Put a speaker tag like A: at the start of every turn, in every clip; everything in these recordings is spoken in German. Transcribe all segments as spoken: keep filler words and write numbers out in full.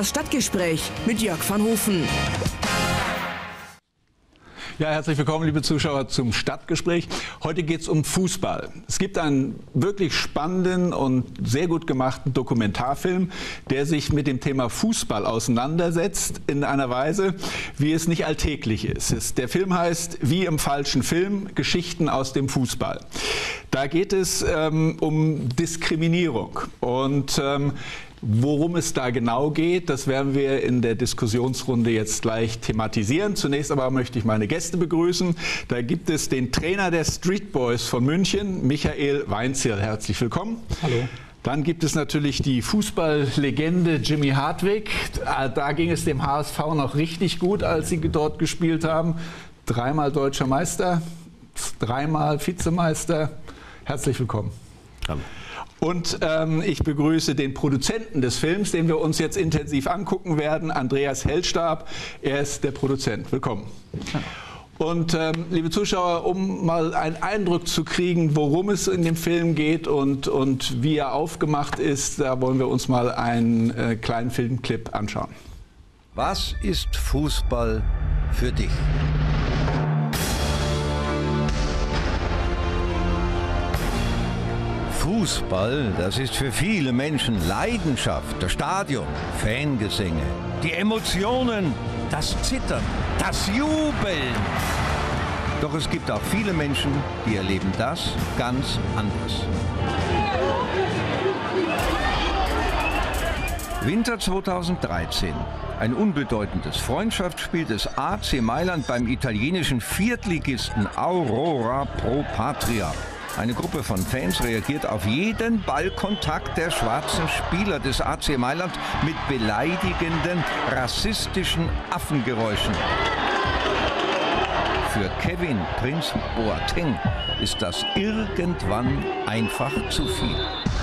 A: Das Stadtgespräch mit Jörg van Hofen.
B: Ja, herzlich willkommen, liebe Zuschauer, zum Stadtgespräch. Heute geht es um Fußball. Es gibt einen wirklich spannenden und sehr gut gemachten Dokumentarfilm, der sich mit dem Thema Fußball auseinandersetzt in einer Weise, wie es nicht alltäglich ist. Der Film heißt Wie im falschen Film, Geschichten aus dem Fußball. Da geht es ähm, um Diskriminierung und ähm, worum es da genau geht, das werden wir in der Diskussionsrunde jetzt gleich thematisieren. Zunächst aber möchte ich meine Gäste begrüßen. Da gibt es den Trainer der Street Boys von München, Michael Weinzierl. Herzlich willkommen.
C: Hallo. Dann gibt es natürlich die Fußballlegende Jimmy Hartwig. Da ging es dem H S V noch richtig gut, als Sie dort gespielt haben. Dreimal deutscher Meister, dreimal Vizemeister. Herzlich willkommen.
B: Hallo. Und ähm, ich begrüße den Produzenten des Films, den wir uns jetzt intensiv angucken werden, Andreas Hellstab. Er ist der Produzent. Willkommen. Und ähm, liebe Zuschauer, um mal einen Eindruck zu kriegen, worum es in dem Film geht und, und wie er aufgemacht ist, da wollen wir uns mal einen äh, kleinen Filmclip anschauen.
D: Was ist Fußball für dich? Fußball, das ist für viele Menschen Leidenschaft, das Stadion, Fangesänge, die Emotionen, das Zittern, das Jubeln. Doch es gibt auch viele Menschen, die erleben das ganz anders. Winter zweitausenddreizehn. Ein unbedeutendes Freundschaftsspiel des A C Mailand beim italienischen Viertligisten Aurora Pro Patria. Eine Gruppe von Fans reagiert auf jeden Ballkontakt der schwarzen Spieler des A C Mailand mit beleidigenden, rassistischen Affengeräuschen. Für Kevin Prince Boateng ist das irgendwann einfach zu viel.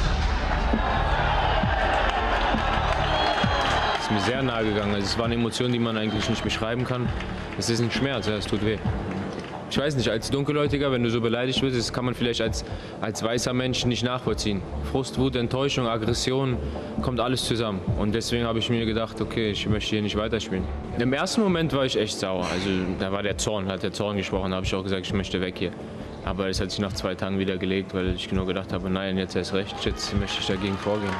E: Es ist mir sehr nahe gegangen. Also es war eine Emotion, die man eigentlich nicht beschreiben kann. Es ist ein Schmerz, ja, es tut weh. Ich weiß nicht, als Dunkelhäutiger, wenn du so beleidigt wirst, das kann man vielleicht als, als weißer Mensch nicht nachvollziehen. Frust, Wut, Enttäuschung, Aggression, kommt alles zusammen. Und deswegen habe ich mir gedacht, okay, ich möchte hier nicht weiterspielen. Im ersten Moment war ich echt sauer. Also da war der Zorn, hat der Zorn gesprochen, da habe ich auch gesagt, ich möchte weg hier. Aber es hat sich nach zwei Tagen wieder gelegt, weil ich genau gedacht habe, nein, jetzt erst recht, jetzt möchte ich dagegen vorgehen.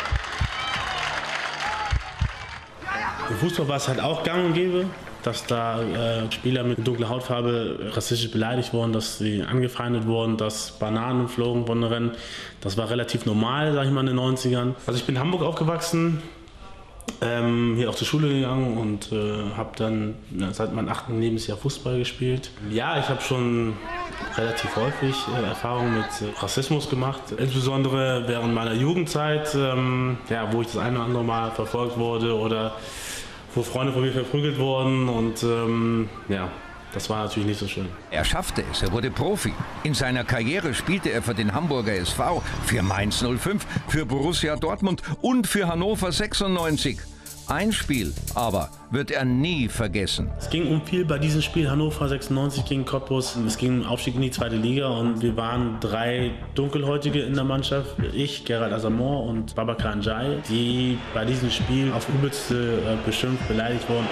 F: Im Fußball war es halt auch gang und gäbe, dass da äh, Spieler mit dunkler Hautfarbe rassistisch beleidigt wurden, dass sie angefeindet wurden, dass Bananen flogen von den Rennen. Das war relativ normal, sag ich mal, in den neunzigern. Also ich bin in Hamburg aufgewachsen, ähm, hier auch zur Schule gegangen und äh, habe dann ja, seit meinem achten Lebensjahr Fußball gespielt. Ja, ich habe schon relativ häufig äh, Erfahrungen mit äh, Rassismus gemacht, insbesondere während meiner Jugendzeit, ähm, ja, wo ich das eine oder andere Mal verfolgt wurde oder wo Freunde von mir verprügelt wurden und ähm, ja, das war natürlich nicht so schön.
D: Er schaffte es, er wurde Profi. In seiner Karriere spielte er für den Hamburger S V, für Mainz null fünf, für Borussia Dortmund und für Hannover sechsundneunzig. Ein Spiel aber wird er nie vergessen.
F: Es ging um viel bei diesem Spiel Hannover sechsundneunzig gegen Cottbus. Es ging um Aufstieg in die zweite Liga und wir waren drei Dunkelhäutige in der Mannschaft. Ich, Gerald Asamoah und Babacar Ndiaye, die bei diesem Spiel auf übelste äh, beschimpft, beleidigt wurden.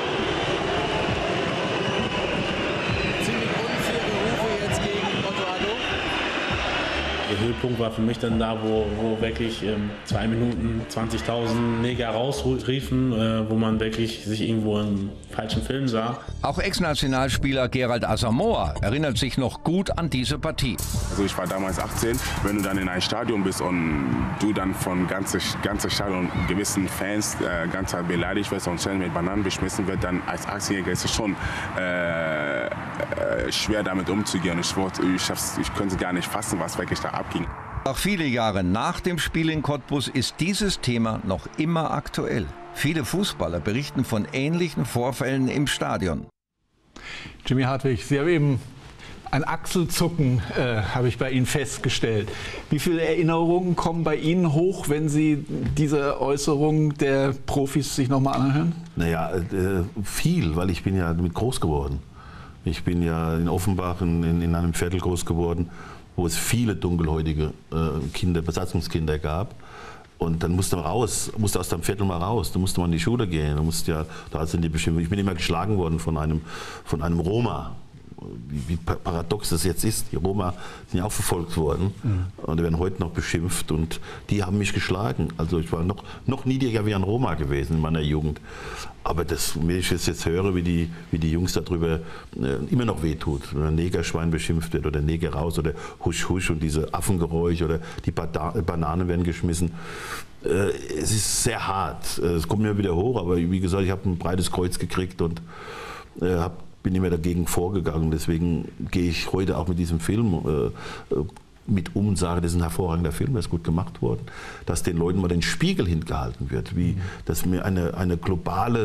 F: Der Höhepunkt war für mich dann da, wo, wo wirklich ähm, zwei Minuten zwanzigtausend Neger rausriefen, äh, wo man wirklich sich irgendwo im falschen Film sah.
D: Auch Ex-Nationalspieler Gerald Asamoah erinnert sich noch gut an diese Partie.
G: Also ich war damals achtzehn, wenn du dann in ein Stadion bist und du dann von ganzem ganze Stadion gewissen Fans äh, ganz halt beleidigt wirst und schnell mit Bananen beschmissen wird, dann als achtzehnjähriger ist es schon äh, äh, schwer damit umzugehen. Ich, wollte, ich, ich könnte gar nicht fassen, was wirklich da abging.
D: Auch viele Jahre nach dem Spiel in Cottbus ist dieses Thema noch immer aktuell. Viele Fußballer berichten von ähnlichen Vorfällen im Stadion.
C: Jimmy Hartwig, Sie haben eben ein Achselzucken, äh, habe ich bei Ihnen festgestellt. Wie viele Erinnerungen kommen bei Ihnen hoch, wenn Sie diese Äußerungen der Profis sich nochmal anhören?
H: Naja, äh, viel, weil ich bin ja damit groß geworden. Ich bin ja in Offenbach in, in, in einem Viertel groß geworden, wo es viele dunkelhäutige äh, Kinder, Besatzungskinder gab. Und dann musste man raus, musste aus dem Viertel mal raus, da musste man in die Schule gehen, da musste ja, da sind die Beschimpfungen. Ich bin immer geschlagen worden von einem, von einem Roma. Wie, wie paradox das jetzt ist, die Roma sind ja auch verfolgt worden mhm. und die werden heute noch beschimpft und die haben mich geschlagen. Also ich war noch, noch niedriger wie ein Roma gewesen in meiner Jugend. Aber das, wenn ich jetzt höre, wie die, wie die Jungs darüber äh, immer noch wehtut, wenn ein Negerschwein beschimpft wird oder Neger raus oder Husch Husch und diese Affengeräusche oder die Bananen werden geschmissen. Äh, es ist sehr hart. Es kommt mir wieder hoch, aber wie gesagt, ich habe ein breites Kreuz gekriegt und äh, habe bin immer dagegen vorgegangen, deswegen gehe ich heute auch mit diesem Film äh, mit um und sage, das ist ein hervorragender Film, der ist gut gemacht worden, dass den Leuten mal den Spiegel hingehalten wird, wie, dass wir eine, eine globale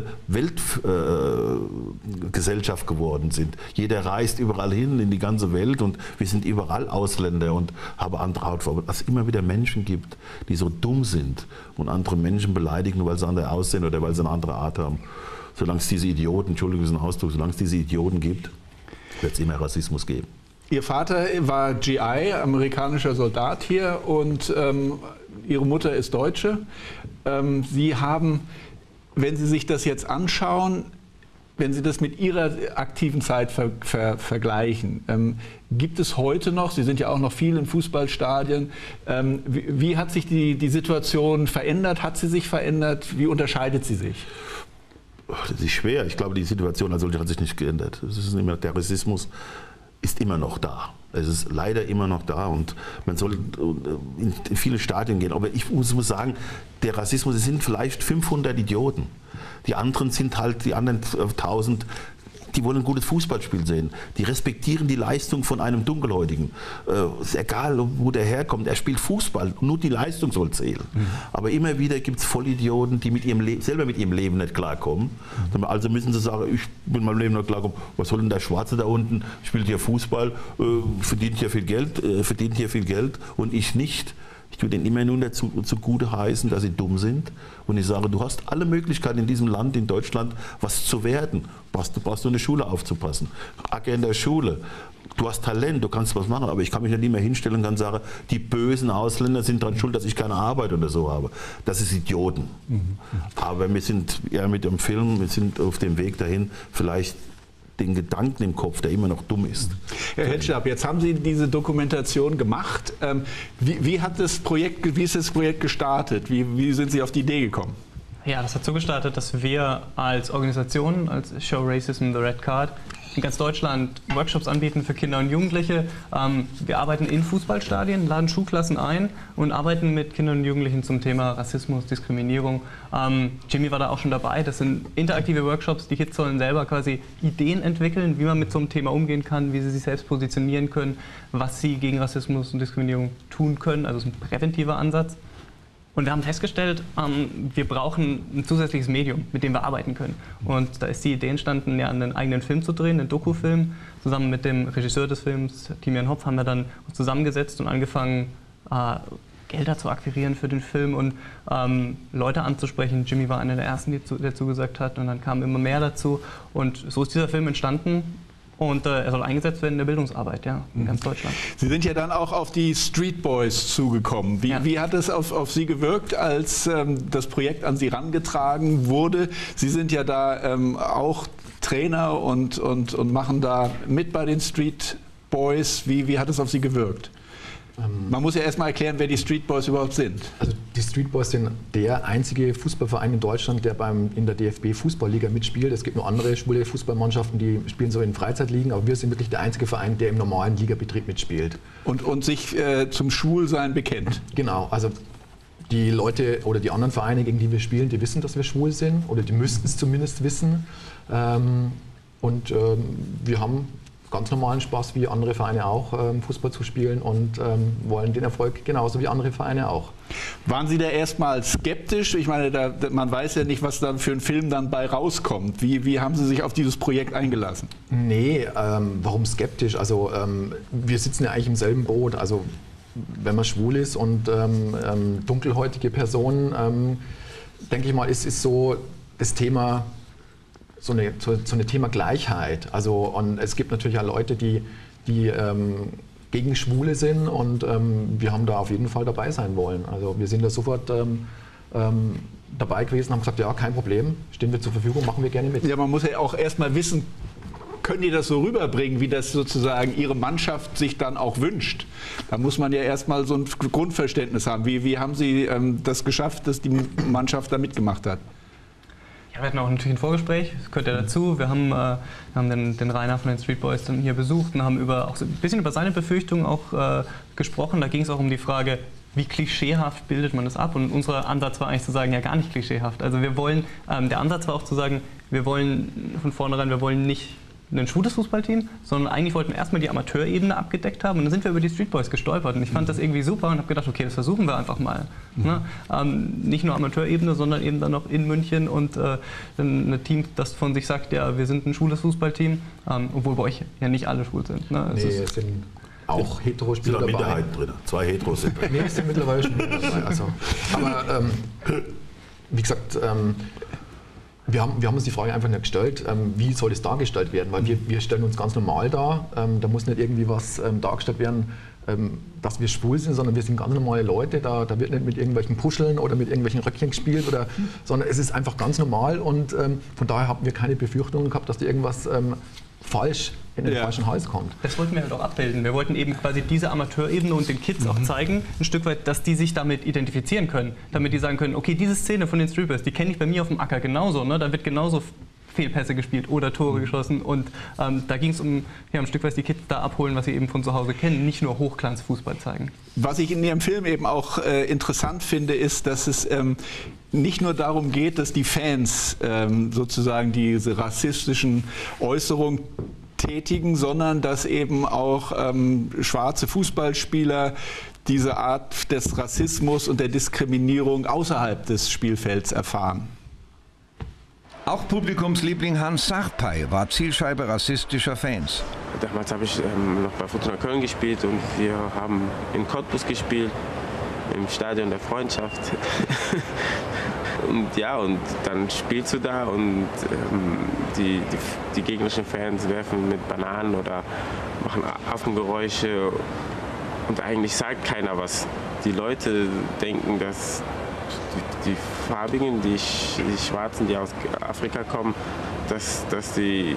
H: Weltgesellschaft äh, geworden sind. Jeder reist überall hin in die ganze Welt und wir sind überall Ausländer und haben andere Hautfarbe. Dass es immer wieder Menschen gibt, die so dumm sind und andere Menschen beleidigen, weil sie anders aussehen oder weil sie eine andere Art haben. Solange es diese Idioten, Entschuldigung, das ist ein Ausdruck, solange es diese Idioten gibt, wird es immer Rassismus geben.
C: Ihr Vater war G I, amerikanischer Soldat hier, und ähm, Ihre Mutter ist Deutsche. Ähm, Sie haben, wenn Sie sich das jetzt anschauen, wenn Sie das mit Ihrer aktiven Zeit ver ver vergleichen, ähm, gibt es heute noch, Sie sind ja auch noch viel in Fußballstadien, ähm, wie, wie hat sich die, die Situation verändert? Hat sie sich verändert? Wie unterscheidet sie sich?
H: Das ist schwer. Ich glaube, die Situation als solche hat sich nicht geändert. Es ist immer, der Rassismus ist immer noch da. Es ist leider immer noch da und man soll in viele Stadien gehen. Aber ich muss sagen, der Rassismus, es sind vielleicht fünfhundert Idioten. Die anderen sind halt, die anderen tausend, die wollen ein gutes Fußballspiel sehen. Die respektieren die Leistung von einem Dunkelhäutigen. Äh, ist egal, wo der herkommt, er spielt Fußball, nur die Leistung soll zählen. Mhm. Aber immer wieder gibt es Vollidioten, die mit ihrem Le selber mit ihrem Leben nicht klarkommen. Mhm. Also müssen sie sagen, ich mit meinem Leben nicht klarkommen, was soll denn der Schwarze da unten, spielt hier Fußball, äh, verdient hier viel Geld, äh, verdient hier viel Geld und ich nicht. Ich will denen immer nur dazu, zugute heißen, dass sie dumm sind. Und ich sage, du hast alle Möglichkeiten in diesem Land, in Deutschland, was zu werden. Du brauchst nur eine Schule aufzupassen. Acker in der Schule. Du hast Talent, du kannst was machen. Aber ich kann mich nicht mehr hinstellen und kann sagen, die bösen Ausländer sind daran schuld, dass ich keine Arbeit oder so habe. Das ist Idioten. Mhm. Aber wir sind ja mit dem Film, wir sind auf dem Weg dahin, vielleicht den Gedanken im Kopf, der immer noch dumm ist.
C: Herr Hellstab, jetzt haben Sie diese Dokumentation gemacht. Ähm, wie, wie, hat das Projekt, wie ist das Projekt gestartet? Wie, wie sind Sie auf die Idee gekommen?
I: Ja, das hat so gestartet, dass wir als Organisation, als Show Racism the Red Card, in ganz Deutschland Workshops anbieten für Kinder und Jugendliche. Ähm, wir arbeiten in Fußballstadien, laden Schulklassen ein und arbeiten mit Kindern und Jugendlichen zum Thema Rassismus, Diskriminierung. Ähm, Jimmy war da auch schon dabei. Das sind interaktive Workshops. Die Kids sollen selber quasi Ideen entwickeln, wie man mit so einem Thema umgehen kann, wie sie sich selbst positionieren können, was sie gegen Rassismus und Diskriminierung tun können. Also es ist ein präventiver Ansatz. Und wir haben festgestellt, ähm, wir brauchen ein zusätzliches Medium, mit dem wir arbeiten können. Und da ist die Idee entstanden, ja, einen eigenen Film zu drehen, einen Dokufilm. Zusammen mit dem Regisseur des Films, Timian Hopf, haben wir dann uns zusammengesetzt und angefangen, äh, Gelder zu akquirieren für den Film und ähm, Leute anzusprechen. Jimmy war einer der Ersten, die zu, der zugesagt hat, und dann kamen immer mehr dazu. Und so ist dieser Film entstanden. Und äh, er soll eingesetzt werden in der Bildungsarbeit, ja, in ganz Deutschland.
C: Sie sind ja dann auch auf die Street Boys zugekommen. Wie, ja. wie hat es auf, auf Sie gewirkt, als ähm, das Projekt an Sie herangetragen wurde? Sie sind ja da ähm, auch Trainer und, und, und machen da mit bei den Street Boys. Wie, wie hat es auf Sie gewirkt? Man muss ja erstmal erklären, wer die Street Boys überhaupt sind.
J: Also die Street Boys sind der einzige Fußballverein in Deutschland, der beim, in der D F B-Fußballliga mitspielt. Es gibt noch andere schwule Fußballmannschaften, die spielen so in Freizeitligen, aber wir sind wirklich der einzige Verein, der im normalen Ligabetrieb mitspielt.
C: Und, und sich äh, zum Schwulsein bekennt.
J: Genau, also die Leute oder die anderen Vereine, gegen die wir spielen, die wissen, dass wir schwul sind, oder die müssten es zumindest wissen. Ähm, und ähm, wir haben ganz normalen Spaß wie andere Vereine auch, ähm, Fußball zu spielen, und ähm, wollen den Erfolg genauso wie andere Vereine auch.
C: Waren Sie da erstmal skeptisch? Ich meine, da, man weiß ja nicht, was dann für ein Film dann bei rauskommt. Wie, wie haben Sie sich auf dieses Projekt eingelassen?
J: Nee, ähm, warum skeptisch? Also ähm, wir sitzen ja eigentlich im selben Boot. Also wenn man schwul ist und ähm, ähm, dunkelhäutige Personen, ähm, denke ich mal, ist, ist so das Thema, so eine, so, so eine Thema Gleichheit. Also, und es gibt natürlich auch Leute, die, die ähm, gegen Schwule sind und ähm, wir haben da auf jeden Fall dabei sein wollen. Also wir sind da sofort ähm, ähm, dabei gewesen, haben gesagt, ja, kein Problem, stehen wir zur Verfügung, machen wir gerne mit.
B: Ja, man muss ja auch erstmal wissen, können die das so rüberbringen, wie das sozusagen ihre Mannschaft sich dann auch wünscht? Da muss man ja erstmal so ein Grundverständnis haben. Wie, wie haben Sie ähm, das geschafft, dass die Mannschaft da mitgemacht hat?
I: Ja, wir hatten auch natürlich ein Vorgespräch, das gehört ja dazu. Wir haben, äh, wir haben den, den Rainer von den Street Boys dann hier besucht und haben über, auch so ein bisschen über seine Befürchtungen auch äh, gesprochen. Da ging es auch um die Frage, wie klischeehaft bildet man das ab? Und unser Ansatz war eigentlich zu sagen, ja, gar nicht klischeehaft. Also wir wollen, ähm, der Ansatz war auch zu sagen, wir wollen von vornherein, wir wollen nicht ein schwules Fußballteam, sondern eigentlich wollten wir erstmal die Amateurebene abgedeckt haben und dann sind wir über die Street Boys gestolpert und ich fand das irgendwie super und habe gedacht, okay, das versuchen wir einfach mal. Mhm. Ne? Ähm, nicht nur Amateurebene, sondern eben dann noch in München und äh, ein Team, das von sich sagt, ja, wir sind ein schwules Fußballteam, ähm, obwohl bei euch ja nicht alle schwul sind. Ne?
J: Nee, es sind auch Hetero-Spieler dabei.
H: Minderheiten drin, zwei Heteros sind drin.
J: Nee, es sind mittlerweile Spieler dabei. Also, aber ähm, wie gesagt, ähm, Wir haben, wir haben uns die Frage einfach nicht gestellt, ähm, wie soll es dargestellt werden, weil wir, wir stellen uns ganz normal dar, ähm, da muss nicht irgendwie was ähm, dargestellt werden, ähm, dass wir schwul sind, sondern wir sind ganz normale Leute, da, da wird nicht mit irgendwelchen Puscheln oder mit irgendwelchen Röckchen gespielt, oder, sondern es ist einfach ganz normal und ähm, von daher haben wir keine Befürchtungen gehabt, dass da irgendwas ähm, falsch in den ja. falschen Hals kommt.
I: Das wollten wir halt auch abbilden. Wir wollten eben quasi diese Amateurebene und den Kids mhm. auch zeigen, ein Stück weit, dass die sich damit identifizieren können. Damit die sagen können, okay, diese Szene von den Street Boys, die kenne ich bei mir auf dem Acker genauso. Ne? Da wird genauso Fehlpässe gespielt oder Tore mhm. geschossen. Und ähm, da ging es um ja, ein Stück weit die Kids da abholen, was sie eben von zu Hause kennen, nicht nur Hochglanzfußball zeigen.
B: Was ich in Ihrem Film eben auch äh, interessant finde, ist, dass es ähm, nicht nur darum geht, dass die Fans ähm, sozusagen diese rassistischen Äußerungen tätigen, sondern dass eben auch ähm, schwarze Fußballspieler diese Art des Rassismus und der Diskriminierung außerhalb des Spielfelds erfahren.
D: Auch Publikumsliebling Hans Sarpay war Zielscheibe rassistischer Fans.
K: Damals habe ich ähm, noch bei Fortuna Köln gespielt und wir haben in Cottbus gespielt, im Stadion der Freundschaft. Und ja, und dann spielst du da und ähm, die, die, die gegnerischen Fans werfen mit Bananen oder machen Affengeräusche und eigentlich sagt keiner was. Die Leute denken, dass die, die Farbigen, die, die Schwarzen, die aus Afrika kommen, dass, dass, die,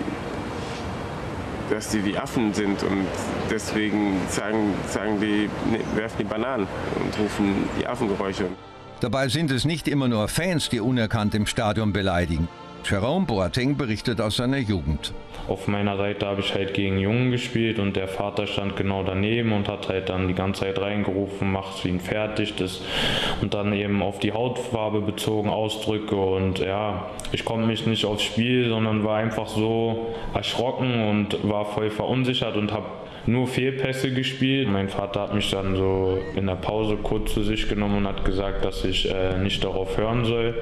K: dass die die Affen sind und deswegen sagen, sagen die, ne, werfen die Bananen und rufen die Affengeräusche.
D: Dabei sind es nicht immer nur Fans, die unerkannt im Stadion beleidigen. Jerome Boateng berichtet aus seiner Jugend.
L: Auf meiner Seite habe ich halt gegen Jungen gespielt und der Vater stand genau daneben und hat halt dann die ganze Zeit reingerufen, macht's ihn fertig, das und dann eben auf die Hautfarbe bezogen Ausdrücke und ja, ich konnte mich nicht aufs Spiel, sondern war einfach so erschrocken und war voll verunsichert und habe nur Fehlpässe gespielt. Mein Vater hat mich dann so in der Pause kurz zu sich genommen und hat gesagt, dass ich äh, nicht darauf hören soll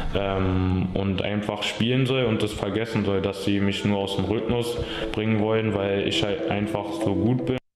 L: ähm, und einfach spielen soll und das vergessen soll, dass sie mich nur aus dem Rhythmus bringen wollen, weil ich halt einfach so gut bin.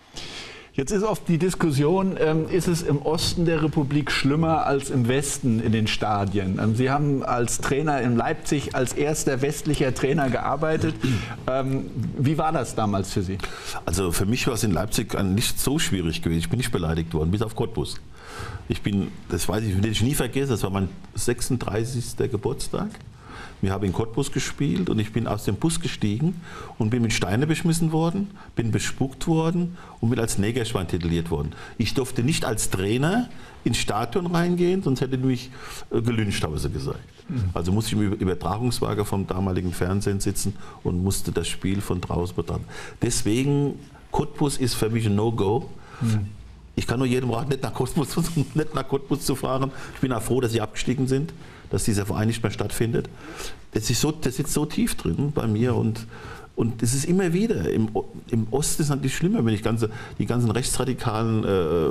B: Jetzt ist oft die Diskussion, ähm, ist es im Osten der Republik schlimmer als im Westen in den Stadien? Ähm, Sie haben als Trainer in Leipzig als erster westlicher Trainer gearbeitet. Ähm, wie war das damals für Sie?
H: Also für mich war es in Leipzig nicht so schwierig gewesen. Ich bin nicht beleidigt worden, bis auf Cottbus. Ich bin, das weiß ich, will ich nie vergessen, das war mein sechsunddreißigster Geburtstag. Wir haben in Cottbus gespielt und ich bin aus dem Bus gestiegen und bin mit Steinen beschmissen worden, bin bespuckt worden und bin als Negerschwein tituliert worden. Ich durfte nicht als Trainer ins Stadion reingehen, sonst hätte mich gelyncht, haben sie gesagt. Mhm. Also musste ich im Übertragungswagen vom damaligen Fernsehen sitzen und musste das Spiel von draußen betrachten. Deswegen, Cottbus ist für mich ein No-Go. Mhm. Ich kann nur jedem raten, nicht nach Cottbus, nicht nach Cottbus zu fahren. Ich bin auch froh, dass sie abgestiegen sind, dass dieser Verein nicht mehr stattfindet. Das, ist so, das sitzt so tief drin bei mir und, und es ist immer wieder, im, im Osten ist es natürlich schlimmer, wenn ich ganze, die ganzen rechtsradikalen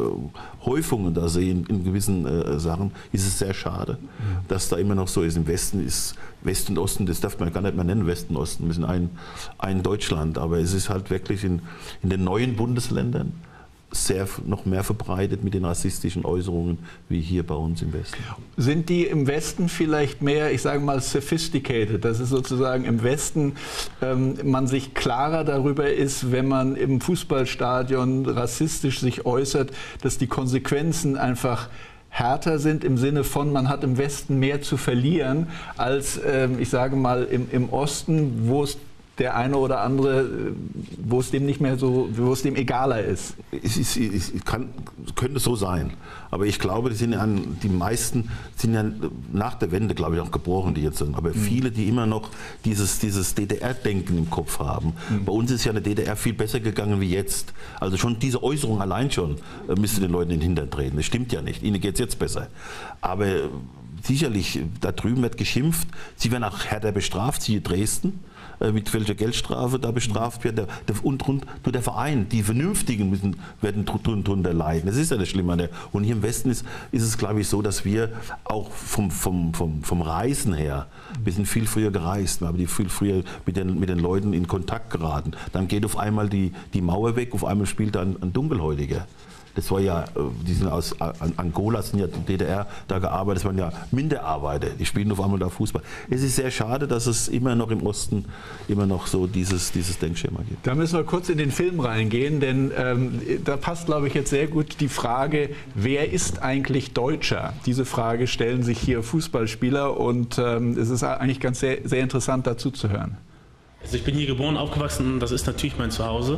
H: äh, Häufungen da sehe in, in gewissen äh, Sachen, ist es sehr schade, ja. dass da immer noch so ist. Im Westen ist West und Osten, das darf man gar nicht mehr nennen, Westen und Osten, wir sind ein, ein Deutschland, aber es ist halt wirklich in, in den neuen Bundesländern sehr, noch mehr verbreitet mit den rassistischen Äußerungen wie hier bei uns im Westen.
B: Sind die im Westen vielleicht mehr, ich sage mal, sophisticated, dass es sozusagen im Westen ähm, man sich klarer darüber ist, wenn man im Fußballstadion rassistisch sich äußert, dass die Konsequenzen einfach härter sind im Sinne von, man hat im Westen mehr zu verlieren als, ähm, ich sage mal, im, im Osten, wo es der eine oder andere, wo es dem nicht mehr so, wo es dem egaler ist.
H: Es, ist, es kann, könnte so sein. Aber ich glaube, die, sind ja, die meisten sind ja nach der Wende, glaube ich, auch geboren, die jetzt sind. Aber mhm. viele, die immer noch dieses, dieses D D R-Denken im Kopf haben. Mhm. Bei uns ist ja eine D D R viel besser gegangen wie jetzt. Also schon diese Äußerung allein schon äh, müsste den Leuten in den Hintern treten. Das stimmt ja nicht. Ihnen geht es jetzt besser. Aber sicherlich, da drüben wird geschimpft. Sie werden auch härter bestraft, siehe Dresden, mit welcher Geldstrafe da bestraft wird. Der, der, und, und nur der Verein, die Vernünftigen müssen, werden drunter leiden. Das ist ja das Schlimme. Und hier im Westen ist, ist es, glaube ich, so, dass wir auch vom, vom, vom, vom Reisen her, wir sind viel früher gereist, wir haben die viel früher mit den, mit den Leuten in Kontakt geraten. Dann geht auf einmal die, die Mauer weg, auf einmal spielt da ein, ein Dunkelhäutiger. Das war ja, die sind aus Angola, sind ja die D D R da gearbeitet, das waren ja Minderarbeiter, die spielen auf einmal da Fußball. Es ist sehr schade, dass es immer noch im Osten immer noch so dieses, dieses Denkschema gibt.
B: Da müssen wir kurz in den Film reingehen, denn ähm, da passt, glaube ich, jetzt sehr gut die Frage, wer ist eigentlich Deutscher? Diese Frage stellen sich hier Fußballspieler und ähm, es ist eigentlich ganz sehr, sehr interessant dazu zu hören.
F: Also ich bin hier geboren, aufgewachsen, das ist natürlich mein Zuhause,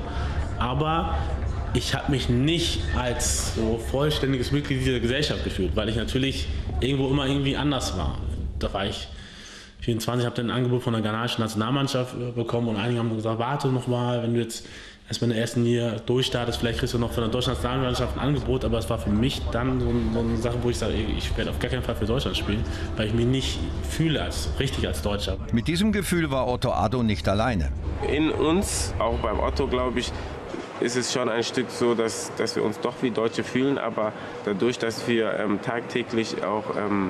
F: aber ich habe mich nicht als so vollständiges Mitglied dieser Gesellschaft gefühlt, weil ich natürlich irgendwo immer irgendwie anders war. Da war ich vierundzwanzig, habe dann ein Angebot von der ghanaischen Nationalmannschaft bekommen und einige haben gesagt, warte noch mal, wenn du jetzt erstmal in der ersten Liga durchstartest, vielleicht kriegst du noch von der deutschen Nationalmannschaft ein Angebot, aber es war für mich dann so, so eine Sache, wo ich sage, ich werde auf gar keinen Fall für Deutschland spielen, weil ich mich nicht fühle als richtig als Deutscher.
D: Mit diesem Gefühl war Otto Addo nicht alleine.
K: In uns, auch beim Otto, glaube ich, ist es schon ein Stück so, dass, dass wir uns doch wie Deutsche fühlen, aber dadurch, dass wir ähm, tagtäglich auch ähm,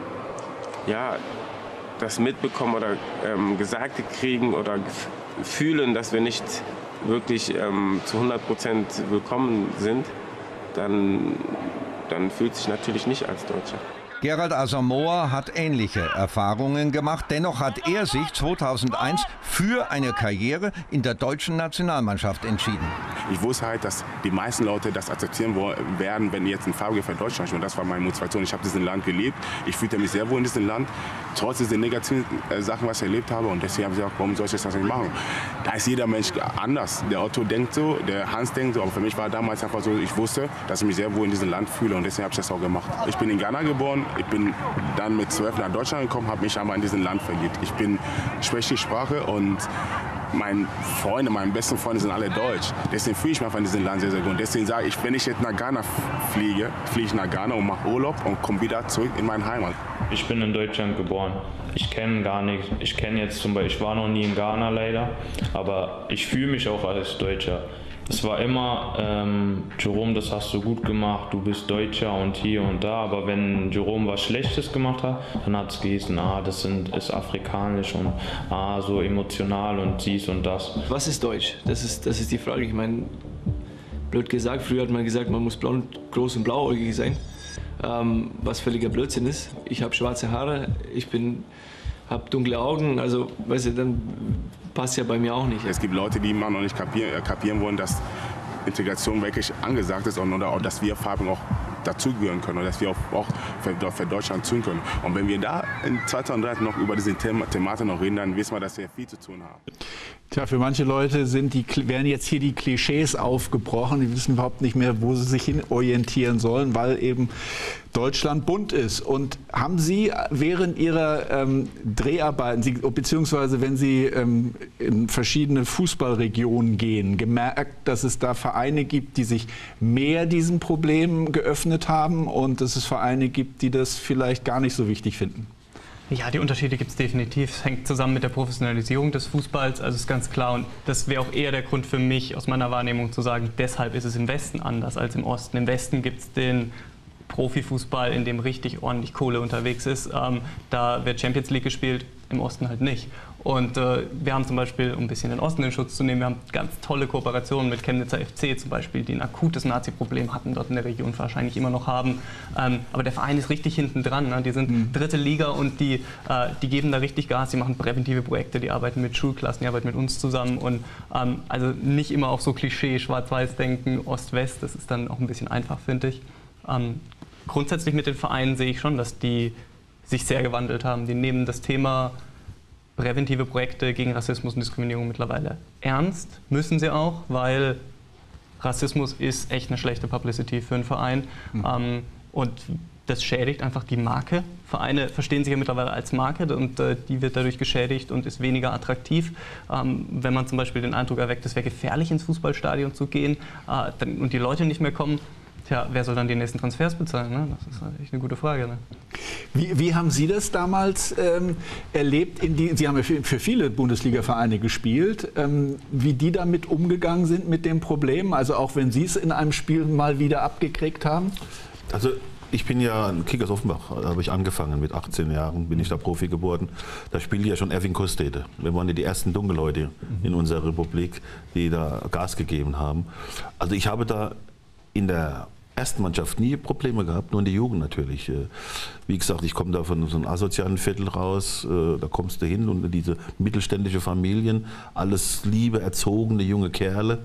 K: ja, das mitbekommen oder ähm, Gesagte kriegen oder fühlen, dass wir nicht wirklich ähm, zu hundert Prozent willkommen sind, dann, dann fühlt sich natürlich nicht als Deutscher.
D: Gerald Asamoah hat ähnliche Erfahrungen gemacht. Dennoch hat er sich zweitausendeins für eine Karriere in der deutschen Nationalmannschaft entschieden.
G: Ich wusste halt, dass die meisten Leute das akzeptieren werden, wenn jetzt ein Farbiger für Deutschland spielt. Und das war meine Motivation. Ich habe dieses Land gelebt. Ich fühlte mich sehr wohl in diesem Land, trotz dieser negativen Sachen, was ich erlebt habe. Und deswegen habe ich gesagt, warum soll ich das nicht machen? Da ist jeder Mensch anders. Der Otto denkt so, der Hans denkt so. Aber für mich war damals einfach so, ich wusste, dass ich mich sehr wohl in diesem Land fühle. Und deswegen habe ich das auch gemacht. Ich bin in Ghana geboren. Ich bin dann mit zwölf nach Deutschland gekommen, habe mich aber in diesem Land verliebt. Ich bin, spreche die Sprache und meine Freunde, meine besten Freunde sind alle deutsch. Deswegen fühle ich mich einfach in diesem Land sehr, sehr gut. Deswegen sage ich, wenn ich jetzt nach Ghana fliege, fliege ich nach Ghana und mache Urlaub und komme wieder zurück in meine Heimat.
L: Ich bin in Deutschland geboren. Ich kenne gar nichts. Ich kenne jetzt zum Beispiel, ich war noch nie in Ghana leider, aber ich fühle mich auch als Deutscher. Es war immer, ähm, Jerome, das hast du gut gemacht, du bist Deutscher und hier und da, aber wenn Jerome was Schlechtes gemacht hat, dann hat es geheißen, ah, das sind, ist afrikanisch und ah, so emotional und dies und das.
M: Was ist Deutsch? Das ist, das ist die Frage. Ich meine, blöd gesagt, früher hat man gesagt, man muss blond, groß und blauäugig sein, ähm, was völliger Blödsinn ist. Ich habe schwarze Haare, ich bin, habe dunkle Augen, also, weißt du, dann passt ja bei mir auch nicht.
G: Es gibt Leute, die immer noch nicht kapieren, kapieren wollen, dass Integration wirklich angesagt ist und oder auch, dass wir Farben auch dazugehören können und dass wir auch, auch für, für Deutschland tun können. Und wenn wir da in zweitausenddreizehn noch über diese Thema, Thematik noch reden, dann wissen wir, dass wir viel zu tun haben.
B: Tja, für manche Leute sind die, werden jetzt hier die Klischees aufgebrochen. Die wissen überhaupt nicht mehr, wo sie sich hin orientieren sollen, weil eben Deutschland bunt ist. Und haben Sie während Ihrer ähm, Dreharbeiten, Sie, beziehungsweise wenn Sie ähm, in verschiedene Fußballregionen gehen, gemerkt, dass es da Vereine gibt, die sich mehr diesen Problemen geöffnet haben und dass es Vereine gibt, die das vielleicht gar nicht so wichtig finden?
I: Ja, die Unterschiede gibt es definitiv. Es hängt zusammen mit der Professionalisierung des Fußballs, also ist ganz klar. Und das wäre auch eher der Grund für mich, aus meiner Wahrnehmung zu sagen, deshalb ist es im Westen anders als im Osten. Im Westen gibt es den Profifußball, in dem richtig ordentlich Kohle unterwegs ist. Ähm, da wird Champions League gespielt, im Osten halt nicht. Und äh, wir haben zum Beispiel, um ein bisschen den Osten in Schutz zu nehmen, wir haben ganz tolle Kooperationen mit Chemnitzer F C zum Beispiel, die ein akutes Nazi-Problem hatten, dort in der Region wahrscheinlich immer noch haben. Ähm, aber der Verein ist richtig hinten dran. Ne? Die sind mhm. dritte Liga und die, äh, die geben da richtig Gas. Die machen präventive Projekte, die arbeiten mit Schulklassen, die arbeiten mit uns zusammen. Und ähm, also nicht immer auf so Klischee, Schwarz-Weiß denken, Ost-West, das ist dann auch ein bisschen einfach, finde ich. Ähm, grundsätzlich mit den Vereinen sehe ich schon, dass die sich sehr gewandelt haben. Die nehmen das Thema präventive Projekte gegen Rassismus und Diskriminierung mittlerweile ernst, müssen sie auch, weil Rassismus ist echt eine schlechte Publicity für einen Verein. Mhm. Ähm, und das schädigt einfach die Marke. Vereine verstehen sich ja mittlerweile als Marke und äh, die wird dadurch geschädigt und ist weniger attraktiv. Ähm, wenn man zum Beispiel den Eindruck erweckt, es wäre gefährlich, ins Fußballstadion zu gehen äh, dann, und die Leute nicht mehr kommen, tja, wer soll dann die nächsten Transfers bezahlen? Ne? Das ist echt eine gute Frage. Ne?
B: Wie, wie haben Sie das damals ähm, erlebt? In die, Sie haben ja für, für viele Bundesliga-Vereine gespielt, ähm, wie die damit umgegangen sind mit dem Problem? Also auch wenn Sie es in einem Spiel mal wieder abgekriegt haben?
H: Also ich bin ja in Kickers Offenbach, da habe ich angefangen mit achtzehn Jahren, bin ich da Profi geworden. Da spielte ja schon Erwin Kostede. Wir waren ja die ersten Dunkelleute in unserer Republik, die da Gas gegeben haben. Also ich habe da in der ersten Mannschaft nie Probleme gehabt, nur in der Jugend natürlich. Wie gesagt, ich komme da von so einem asozialen Viertel raus, da kommst du hin und diese mittelständische Familien, alles liebe, erzogene junge Kerle.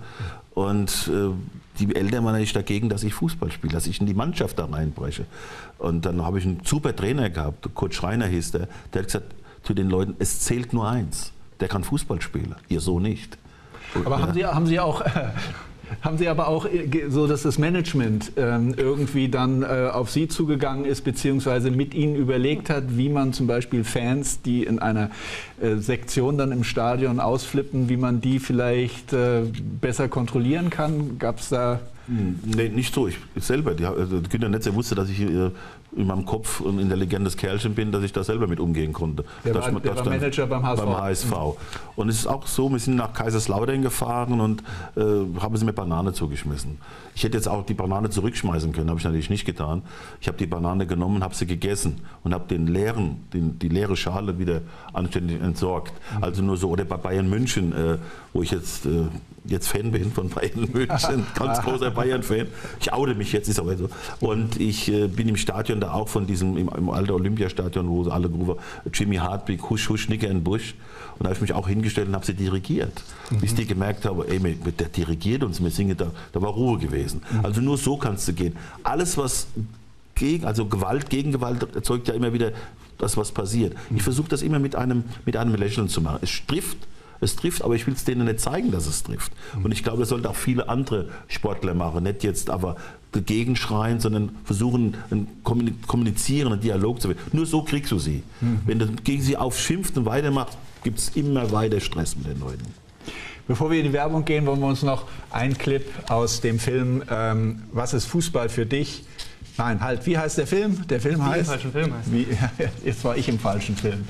H: Und die Eltern waren nicht dagegen, dass ich Fußball spiele, dass ich in die Mannschaft da reinbreche. Und dann habe ich einen super Trainer gehabt, Kurt Schreiner hieß der, der hat gesagt zu den Leuten, es zählt nur eins, der kann Fußball spielen, ihr so nicht.
B: Aber ja. haben, Sie, haben Sie auch... Haben Sie aber auch so, dass das Management ähm, irgendwie dann äh, auf Sie zugegangen ist, beziehungsweise mit Ihnen überlegt hat, wie man zum Beispiel Fans, die in einer äh, Sektion dann im Stadion ausflippen, wie man die vielleicht äh, besser kontrollieren kann? Gab es da...
H: Nee, nicht so. Ich, ich selber. Die, also Günter Netzer wusste, dass ich äh, in meinem Kopf und in der Legende des Kerlchen bin, dass ich da selber mit umgehen konnte.
B: Der war, das, der das war Manager beim H S V.
H: Beim H S V. Und es ist auch so, wir sind nach Kaiserslautern gefahren und äh, haben sie mir Banane zugeschmissen. Ich hätte jetzt auch die Banane zurückschmeißen können, habe ich natürlich nicht getan. Ich habe die Banane genommen, habe sie gegessen und habe den leeren, den, die leere Schale wieder anständig entsorgt. Also nur so, oder bei Bayern München, äh, wo ich jetzt, äh, jetzt Fan bin von Bayern München, ganz großer Bayern-Fan. Ich oute mich jetzt, ist aber so. Und ich äh, bin im Stadion da auch von diesem, im, im alten Olympiastadion, wo sie alle gerufen haben, Jimmy Hartwig, husch, husch, Nicker in Busch. Und da habe ich mich auch hingestellt und habe sie dirigiert. Mhm. Bis die gemerkt haben, ey, der dirigiert uns, wir singen, da, da war Ruhe gewesen. Mhm. Also nur so kannst du gehen. Alles, was gegen, also Gewalt, gegen Gewalt erzeugt ja immer wieder das, was passiert. Mhm. Ich versuche das immer mit einem, mit einem Lächeln zu machen. Es trifft, es trifft, aber ich will es denen nicht zeigen, dass es trifft. Mhm. Und ich glaube, das sollten auch viele andere Sportler machen. Nicht jetzt aber dagegen schreien, sondern versuchen, ein kommunizieren, einen Dialog zu finden. Nur so kriegst du sie. Mhm. Wenn du gegen sie aufschimpft und weitermachst, gibt es immer weiter Stress mit den Leuten.
B: Bevor wir in die Werbung gehen, wollen wir uns noch einen Clip aus dem Film ähm, Was ist Fußball für dich? Nein, halt, wie heißt der Film? Der Film
I: wie
B: heißt...
I: Im falschen Film heißt
B: wie, Jetzt war ich im falschen Film.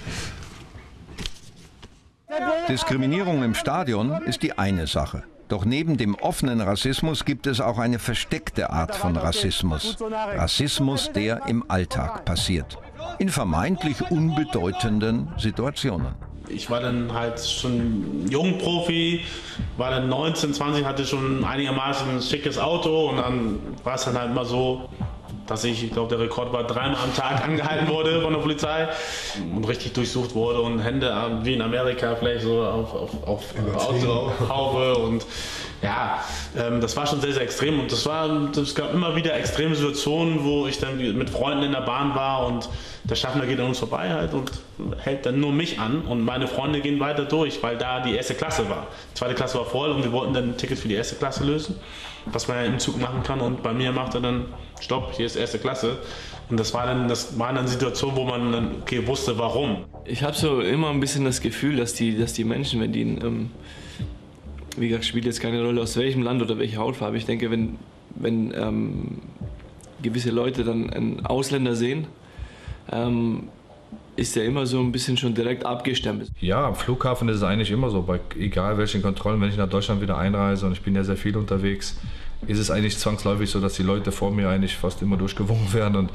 D: Diskriminierung im Stadion ist die eine Sache. Doch neben dem offenen Rassismus gibt es auch eine versteckte Art von Rassismus. Rassismus, der im Alltag passiert. In vermeintlich unbedeutenden Situationen.
F: Ich war dann halt schon Jungprofi, war dann neunzehn, zwanzig, hatte schon einigermaßen ein schickes Auto und dann war es dann halt mal so, dass ich, ich glaube der Rekord war, dreimal am Tag angehalten wurde von der Polizei und richtig durchsucht wurde und Hände wie in Amerika vielleicht so auf, auf, auf Autohaube und ja, ähm, das war schon sehr, sehr extrem und das war, es gab immer wieder extreme Situationen, wo ich dann mit Freunden in der Bahn war und der Schaffner geht an uns vorbei halt und hält dann nur mich an und meine Freunde gehen weiter durch, weil da die erste Klasse war. Die zweite Klasse war voll und wir wollten dann ein Ticket für die erste Klasse lösen, was man ja im Zug machen kann und bei mir macht er dann, stopp, hier ist erste Klasse. Und das war dann, das war dann Situation, wo man dann okay, wusste, warum.
M: Ich habe so immer ein bisschen das Gefühl, dass die, dass die Menschen, wenn die, ähm, wie gesagt, spielt jetzt keine Rolle, aus welchem Land oder welche Hautfarbe. Ich denke, wenn, wenn ähm, gewisse Leute dann einen Ausländer sehen, ähm, ist der immer so ein bisschen schon direkt abgestempelt.
N: Ja, am Flughafen ist es eigentlich immer so, bei egal welchen Kontrollen, wenn ich nach Deutschland wieder einreise und ich bin ja sehr viel unterwegs, ist es eigentlich zwangsläufig so, dass die Leute vor mir eigentlich fast immer durchgewunken werden und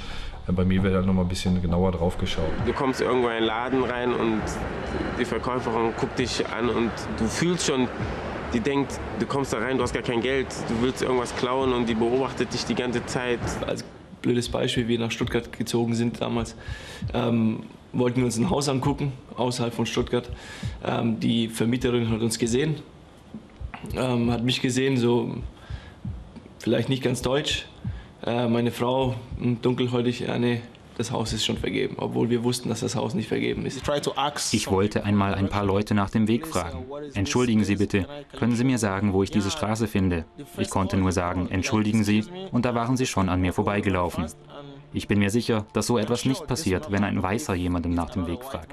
N: bei mir wird halt noch mal ein bisschen genauer drauf geschaut.
K: Du kommst irgendwo in einen Laden rein und die Verkäuferin guckt dich an und du fühlst schon, die denkt, du kommst da rein, du hast gar kein Geld, du willst irgendwas klauen und die beobachtet dich die ganze Zeit.
M: Als blödes Beispiel, wir nach Stuttgart gezogen sind damals, ähm, wollten wir uns ein Haus angucken, außerhalb von Stuttgart. Ähm, die Vermieterin hat uns gesehen, ähm, hat mich gesehen, so vielleicht nicht ganz deutsch. Äh, meine Frau, dunkelhäutig, ja, nee, das Haus ist schon vergeben, obwohl wir wussten, dass das Haus nicht vergeben ist.
O: Ich wollte einmal ein paar Leute nach dem Weg fragen. Entschuldigen Sie bitte, können Sie mir sagen, wo ich diese Straße finde? Ich konnte nur sagen, entschuldigen Sie, und da waren sie schon an mir vorbeigelaufen. Ich bin mir sicher, dass so etwas nicht passiert, wenn ein Weißer jemandem nach dem Weg fragt.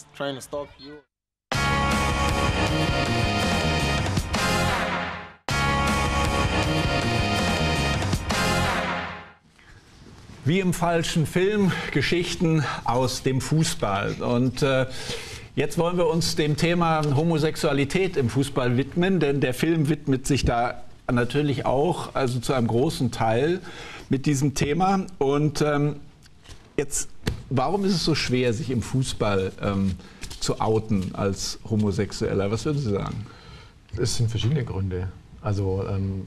B: Wie im falschen Film, Geschichten aus dem Fußball. Und äh, jetzt wollen wir uns dem Thema Homosexualität im Fußball widmen, denn der Film widmet sich da natürlich auch, also zu einem großen Teil mit diesem Thema. Und ähm, jetzt, warum ist es so schwer, sich im Fußball ähm, zu outen als Homosexueller? Was würden Sie sagen?
J: Es sind verschiedene Gründe. Also ähm,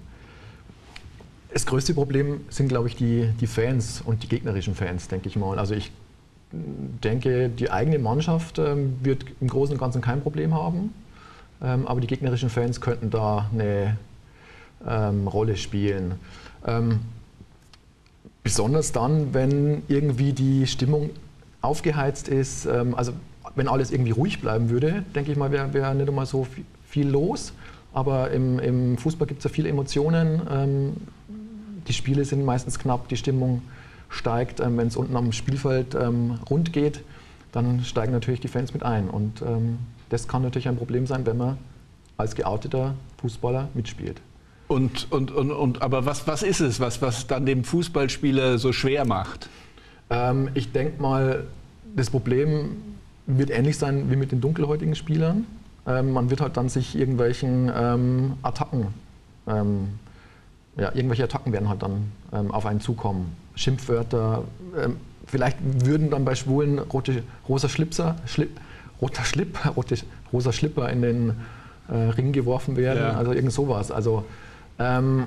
J: das größte Problem sind, glaube ich, die, die Fans und die gegnerischen Fans, denke ich mal. Also ich denke, die eigene Mannschaft ähm, wird im Großen und Ganzen kein Problem haben, ähm, aber die gegnerischen Fans könnten da eine ähm, Rolle spielen. Ähm, besonders dann, wenn irgendwie die Stimmung aufgeheizt ist, ähm, also wenn alles irgendwie ruhig bleiben würde, denke ich mal, wäre wär nicht einmal so viel, viel los. Aber im, im Fußball gibt es ja viele Emotionen. Ähm, die Spiele sind meistens knapp, die Stimmung steigt. Ähm, wenn es unten am Spielfeld ähm, rund geht, dann steigen natürlich die Fans mit ein. Und ähm, das kann natürlich ein Problem sein, wenn man als geouteter Fußballer mitspielt.
B: Und, und, und, und, aber was, was ist es, was, was dann dem Fußballspieler so schwer macht?
J: Ähm, ich denke mal, das Problem wird ähnlich sein wie mit den dunkelhäutigen Spielern. Ähm, man wird halt dann sich irgendwelchen ähm, Attacken, ähm, ja, irgendwelche Attacken werden halt dann ähm, auf einen zukommen. Schimpfwörter, ähm, vielleicht würden dann bei Schwulen rote, rosa Schlipser, Schli roter Schlipp, rote, rosa Schlipper in den äh, Ring geworfen werden, ja. Also irgend sowas. Also, ähm,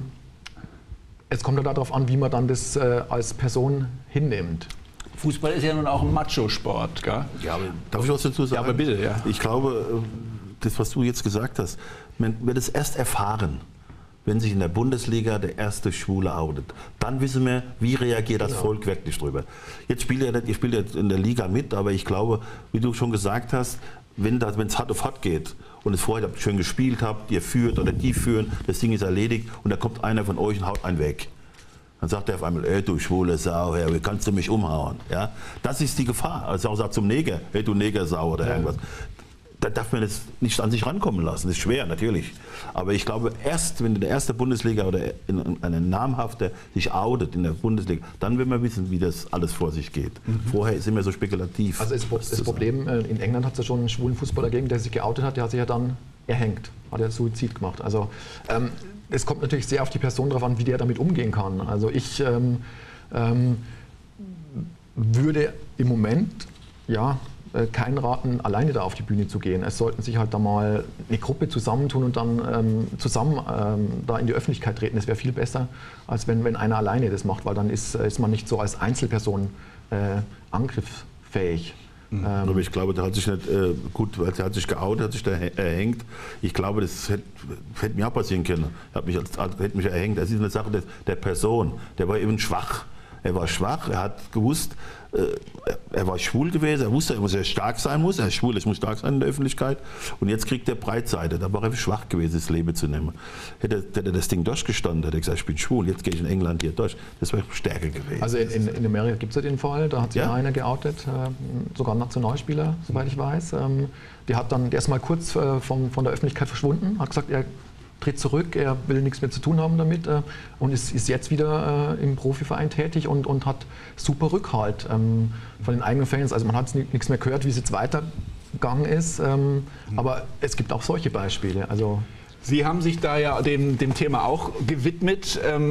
J: es kommt ja darauf an, wie man dann das äh, als Person hinnimmt.
B: Fußball ist ja nun auch ein Macho-Sport, gell?
H: Ja, aber darf ich was dazu sagen?
B: Ja, aber bitte, ja.
H: Ich glaube, das, was du jetzt gesagt hast, man wird es erst erfahren, wenn sich in der Bundesliga der erste Schwule outet. Dann wissen wir, wie reagiert das Volk wirklich drüber. Jetzt spielt ihr, ihr spielt ja in der Liga mit, aber ich glaube, wie du schon gesagt hast, wenn es hart auf hart geht und es vorher schön gespielt habt, ihr führt oder die führen, das Ding ist erledigt und da kommt einer von euch und haut einen weg. Dann sagt er auf einmal, ey du schwule Sau, hey, wie kannst du mich umhauen? Ja? Das ist die Gefahr. Also auch sagt zum Neger, hey du Negersau oder ja. irgendwas. Da darf man das nicht an sich rankommen lassen. Das ist schwer, natürlich. Aber ich glaube, erst wenn in der ersten Bundesliga oder in eine namhafte sich outet in der Bundesliga, dann wird man wissen, wie das alles vor sich geht. Mhm. Vorher ist immer so spekulativ.
J: Also das, das Problem, in England hat es ja schon einen schwulen Fußballer gegeben, der sich geoutet hat, der hat sich ja dann erhängt, hat ja Suizid gemacht. Also ähm, es kommt natürlich sehr auf die Person drauf an, wie der damit umgehen kann. Also ich ähm, ähm, würde im Moment, ja, keinen raten, alleine da auf die Bühne zu gehen. Es sollten sich halt da mal eine Gruppe zusammentun und dann ähm, zusammen ähm, da in die Öffentlichkeit treten. Das wäre viel besser, als wenn, wenn einer alleine das macht, weil dann ist, ist man nicht so als Einzelperson äh, angriffsfähig.
H: Mhm. Ähm, Aber ich glaube, der hat sich nicht äh, gut, der hat sich geoutet, hat sich da erhängt. Ich glaube, das hätte, hätte mir auch passieren können. Er hat mich, hätte mich erhängt. Das ist eine Sache der, der Person. Der war eben schwach. Er war schwach, er hat gewusst, er war schwul gewesen, er wusste, dass er stark sein muss, er ist schwul, es muss stark sein in der Öffentlichkeit und jetzt kriegt er Breitseite, da war er schwach gewesen, das Leben zu nehmen. Hätte, hätte er das Ding durchgestanden, hätte er gesagt, ich bin schwul, jetzt gehe ich in England hier durch, das wäre stärker gewesen.
J: Also in, in Amerika gibt es ja den Fall, da hat sich ja einer geoutet, sogar ein Nationalspieler, soweit ich weiß. Der, hat dann, der ist mal kurz von, von der Öffentlichkeit verschwunden, hat gesagt, er tritt zurück, er will nichts mehr zu tun haben damit äh, und ist, ist jetzt wieder äh, im Profiverein tätig und, und hat super Rückhalt ähm, von den eigenen Fans. Also man hat nichts mehr gehört, wie es jetzt weitergegangen ist, ähm, mhm. aber es gibt auch solche Beispiele. Also
B: Sie haben sich da ja dem, dem Thema auch gewidmet. Ähm,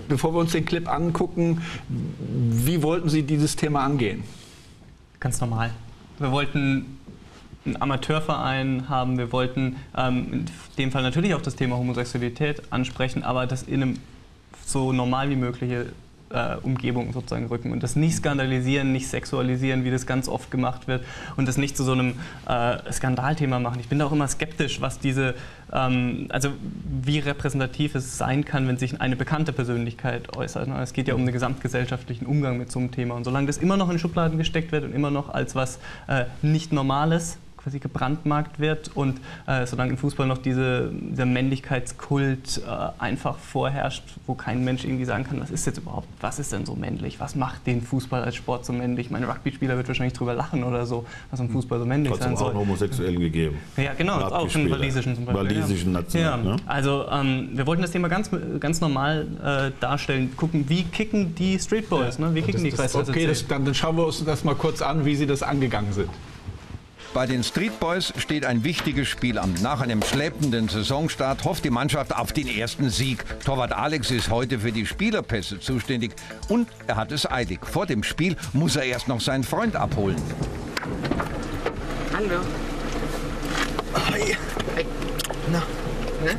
B: bevor wir uns den Clip angucken, wie wollten Sie dieses Thema angehen?
I: Ganz normal. Wir wollten einen Amateurverein haben, wir wollten ähm, in dem Fall natürlich auch das Thema Homosexualität ansprechen, aber das in einem so normal wie mögliche Äh, Umgebung sozusagen rücken und das nicht skandalisieren, nicht sexualisieren, wie das ganz oft gemacht wird und das nicht zu so einem äh, Skandalthema machen. Ich bin da auch immer skeptisch, was diese, ähm, also wie repräsentativ es sein kann, wenn sich eine bekannte Persönlichkeit äußert. Es geht ja um den gesamtgesellschaftlichen Umgang mit so einem Thema und solange das immer noch in Schubladen gesteckt wird und immer noch als was äh, nicht Normales quasi gebrandmarkt wird und äh, solange im Fußball noch diese, dieser Männlichkeitskult äh, einfach vorherrscht, wo kein Mensch irgendwie sagen kann, was ist jetzt überhaupt, was ist denn so männlich, was macht den Fußball als Sport so männlich? Mein Rugby-Spieler wird wahrscheinlich drüber lachen oder so, was im Fußball so männlich
H: Hat's
I: sein soll.
H: Hat es auch einen Homosexuellen gegeben.
I: Ja, genau, auch einen walisischen zum Beispiel.
H: Walisischen
I: ja.
H: National,
I: ja.
H: ne?
I: Also ähm, wir wollten das Thema ganz, ganz normal äh, darstellen, gucken, wie kicken die Street Boys, ne? Wie kicken
B: das,
I: die Kreisklasse
B: Okay, das, dann, dann schauen wir uns das mal kurz an, wie Sie das angegangen sind.
D: Bei den Street Boys steht ein wichtiges Spiel an. Nach einem schleppenden Saisonstart hofft die Mannschaft auf den ersten Sieg. Torwart Alex ist heute für die Spielerpässe zuständig und er hat es eilig. Vor dem Spiel muss er erst noch seinen Freund abholen.
P: Hallo. Hi. Hi. Na, ne?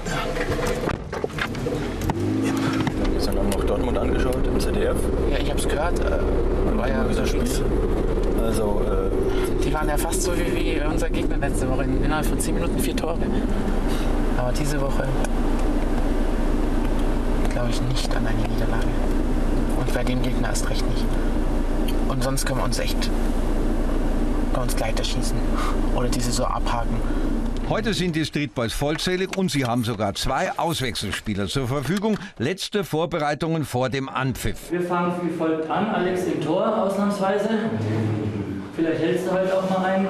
Q: Hast du noch Dortmund angeschaut im Z D F?
P: Ja, ich hab's gehört. Äh, war ja
Q: unser Spiel. Also, äh,
P: die waren ja fast so wie, wie unser Gegner letzte Woche. Innerhalb von zehn Minuten vier Tore. Aber diese Woche glaube ich nicht an eine Niederlage. Und bei dem Gegner erst recht nicht. Und sonst können wir uns echt können wir uns gleich erschießen. Oder die Saison abhaken.
D: Heute sind die Street Boys vollzählig und sie haben sogar zwei Auswechselspieler zur Verfügung. Letzte Vorbereitungen vor dem Anpfiff.
R: Wir fangen wie folgt an. Alex im Tor, ausnahmsweise. Vielleicht hältst du heute auch mal einen.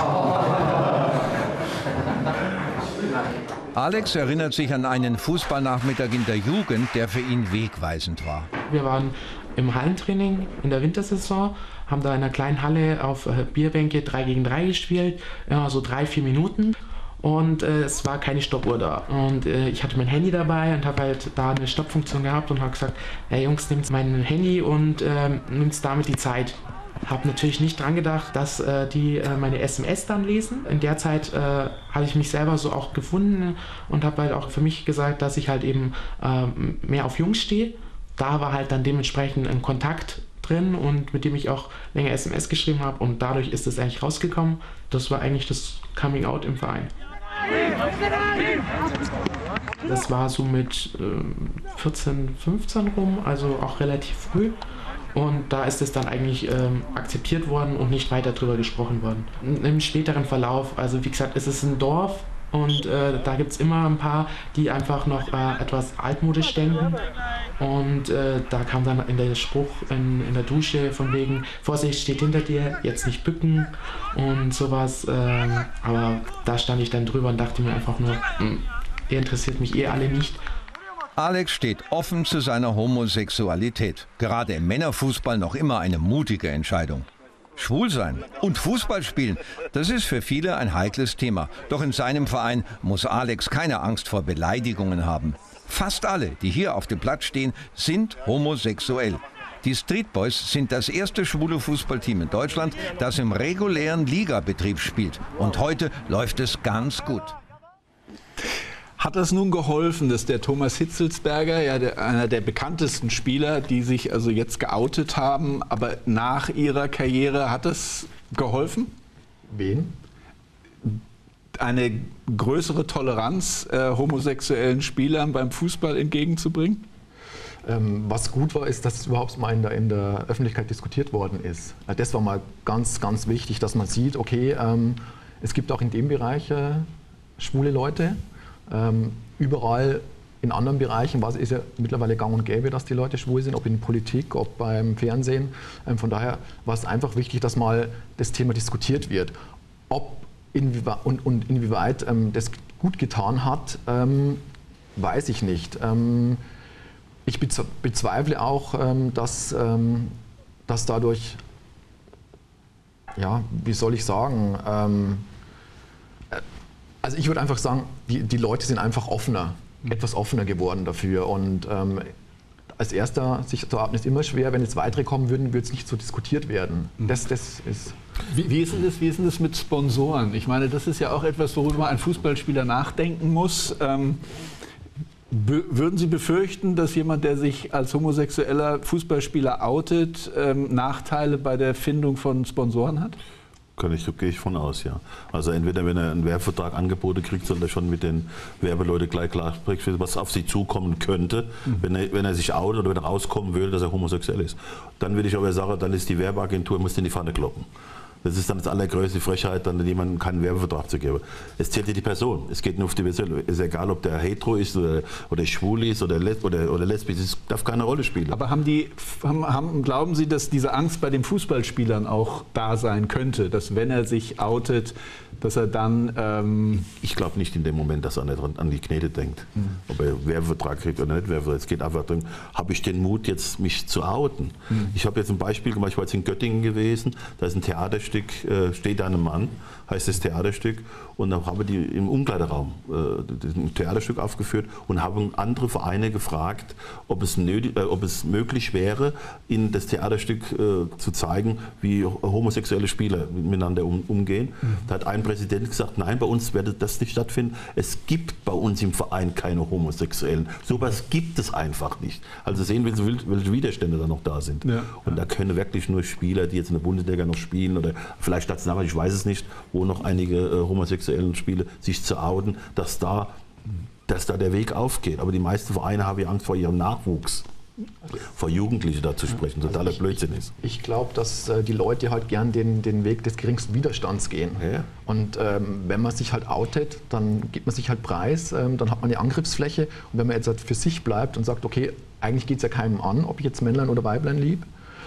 D: Alex erinnert sich an einen Fußballnachmittag in der Jugend, der für ihn wegweisend war.
S: Wir waren im Hallentraining in der Wintersaison, haben da in einer kleinen Halle auf Bierbänke drei gegen drei gespielt, immer so drei, vier Minuten. Und äh, es war keine Stoppuhr da. Und äh, ich hatte mein Handy dabei und habe halt da eine Stoppfunktion gehabt und habe gesagt, hey Jungs, nehmt mein Handy und äh, nehmt damit die Zeit. Habe natürlich nicht dran gedacht, dass äh, die äh, meine S M S dann lesen. In der Zeit äh, habe ich mich selber so auch gefunden und habe halt auch für mich gesagt, dass ich halt eben äh, mehr auf Jungs stehe. Da war halt dann dementsprechend ein Kontakt drin und mit dem ich auch länger S M S geschrieben habe und dadurch ist es eigentlich rausgekommen. Das war eigentlich das Coming Out im Verein. Das war so mit äh, vierzehn, fünfzehn rum, also auch relativ früh. Und da ist es dann eigentlich ähm, akzeptiert worden und nicht weiter drüber gesprochen worden. Im späteren Verlauf, also wie gesagt, es ist ein Dorf und äh, da gibt es immer ein paar, die einfach noch äh, etwas altmodisch denken. Und äh, da kam dann in der Spruch in, in der Dusche von wegen, Vorsicht steht hinter dir, jetzt nicht bücken und sowas. Ähm, aber da stand ich dann drüber und dachte mir einfach nur, ihr interessiert mich eh alle nicht.
D: Alex steht offen zu seiner Homosexualität. Gerade im Männerfußball noch immer eine mutige Entscheidung. Schwul sein und Fußball spielen, das ist für viele ein heikles Thema. Doch in seinem Verein muss Alex keine Angst vor Beleidigungen haben. Fast alle, die hier auf dem Platz stehen, sind homosexuell. Die Street Boys sind das erste schwule Fußballteam in Deutschland, das im regulären Ligabetrieb spielt. Und heute läuft es ganz gut.
B: Hat es nun geholfen, dass der Thomas Hitzelsberger, ja, der, einer der bekanntesten Spieler, die sich also jetzt geoutet haben, aber nach ihrer Karriere, hat es geholfen?
J: Wen?
B: Eine größere Toleranz äh, homosexuellen Spielern beim Fußball entgegenzubringen?
J: Ähm, was gut war, ist, dass es überhaupt mal in der, in der Öffentlichkeit diskutiert worden ist. Das war mal ganz, ganz wichtig, dass man sieht, okay, ähm, es gibt auch in dem Bereich äh, schwule Leute. Ähm, überall in anderen Bereichen was ist ja mittlerweile gang und gäbe, dass die Leute schwul sind, ob in Politik, ob beim Fernsehen. Ähm, von daher war es einfach wichtig, dass mal das Thema diskutiert wird. Ob inwieweit, und, und inwieweit ähm, das gut getan hat, ähm, weiß ich nicht. Ähm, ich bezweifle auch, ähm, dass, ähm, dass dadurch, ja, wie soll ich sagen, ähm, also ich würde einfach sagen, die, die Leute sind einfach offener, etwas offener geworden dafür. Und ähm, als erster sich zu outen ist immer schwer. Wenn jetzt weitere kommen würden, würde es nicht so diskutiert werden. Das, das ist
B: wie, wie, ist denn das, wie ist denn das mit Sponsoren? Ich meine, das ist ja auch etwas, worüber ein Fußballspieler nachdenken muss. Ähm, würden Sie befürchten, dass jemand, der sich als homosexueller Fußballspieler outet, ähm, Nachteile bei der Findung von Sponsoren hat?
H: Ich, gehe ich von aus, ja. Also entweder, wenn er einen Werbevertrag angeboten kriegt, soll er schon mit den Werbeleuten gleich klar sprechen, was auf sie zukommen könnte, mhm. wenn, er, wenn er sich outet oder wenn er rauskommen will, dass er homosexuell ist. Dann würde ich aber sagen, dann ist die Werbeagentur, muss in die Pfanne kloppen. Das ist dann das allergrößte Frechheit, dann jemandem keinen Werbevertrag zu geben. Es zählt ja die Person. Es geht nur auf die Person. Es ist egal, ob der hetero ist oder, oder schwul ist oder, lesb oder, oder lesbisch. Es darf keine Rolle spielen.
B: Aber haben die, haben, haben, glauben Sie, dass diese Angst bei den Fußballspielern auch da sein könnte? Dass wenn er sich outet, dass er dann... Ähm
H: ich glaube nicht in dem Moment, dass er nicht an die Knete denkt. Mhm. Ob er Werbevertrag kriegt oder nicht Werbevertrag. Es geht einfach darum, habe ich den Mut, jetzt mich zu outen? Mhm. Ich habe jetzt ein Beispiel gemacht, ich war jetzt in Göttingen gewesen. Da ist ein Theaterstück, Steht da ein Mann, heißt das Theaterstück, und dann haben die im Umkleideraum äh, ein Theaterstück aufgeführt und haben andere Vereine gefragt, ob es, nötig, äh, ob es möglich wäre, ihnen das Theaterstück äh, zu zeigen, wie homosexuelle Spieler miteinander um, umgehen. Mhm. Da hat ein Präsident gesagt, nein, bei uns werde das nicht stattfinden. Es gibt bei uns im Verein keine Homosexuellen. So etwas gibt es einfach nicht. Also sehen wir, welche Widerstände da noch da sind. Ja. Und da können wirklich nur Spieler, die jetzt in der Bundesliga noch spielen oder vielleicht Nationalmannschaft, ich weiß es nicht, wo noch einige äh, homosexuellen Spiele sich zu outen, dass da, dass da der Weg aufgeht. Aber die meisten Vereine haben ja Angst vor ihrem Nachwuchs, vor Jugendlichen da zu sprechen, totaler also Blödsinn ist.
J: Ich glaube, dass äh, die Leute halt gern den, den Weg des geringsten Widerstands gehen. Ja. Und ähm, wenn man sich halt outet, dann gibt man sich halt preis, ähm, dann hat man eine Angriffsfläche. Und wenn man jetzt halt für sich bleibt und sagt, okay, eigentlich geht es ja keinem an, ob ich jetzt Männlein oder Weiblein lieb,